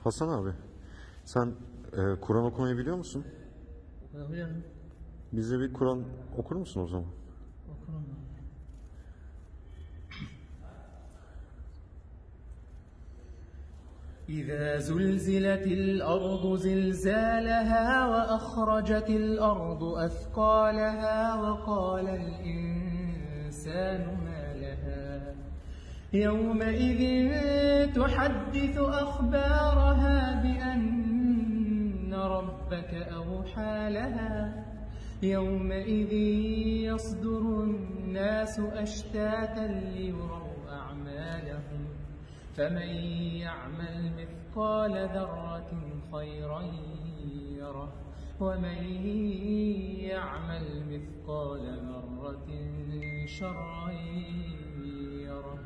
Hasan abi, sen Kur'an okumayı biliyor musun? Okuyabiliyorum. Bize bir Kur'an okur musun o zaman? Okurum. إذا زلزلت الأرض زلزالها وأخرجت الأرض أثقالها وقال الإنسان ما لها يومئذ تحدث أخبارها بأن ربك أوحى لها يومئذ يصدر الناس أشتاتا ليروا أعمالهم فمن يعمل مثقال ذرة خيرا يره ومن يعمل مثقال ذرة شرا يره.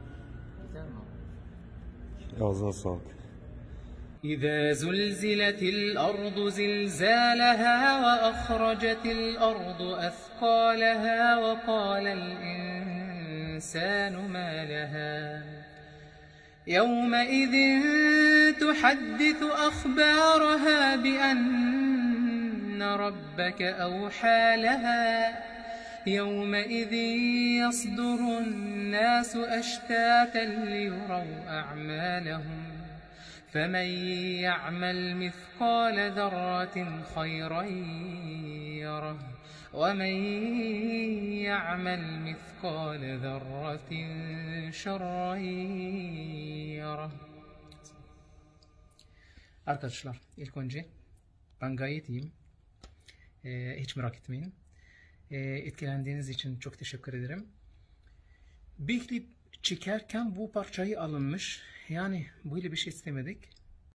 Ağzına sağlık. إذا زلزلت الأرض زلزالها وأخرجت الأرض أثقالها وقال الإنسان ما لها يومئذ تحدث أخبارها بأن ربك أوحى لها يومئذ يصدر الناس أشتاتا ليروا أعمالهم فمن يعمل مثقال ذرة خيرا يره ومن يعمل مثقال ذرة شرا يره. Arkadaşlar, ilk önce ben gayet iyiyim. Hiç merak etmeyin. Etkilendiğiniz için çok teşekkür ederim. Bir klip çekerken bu parçayı alınmış. Yani böyle bir şey istemedik.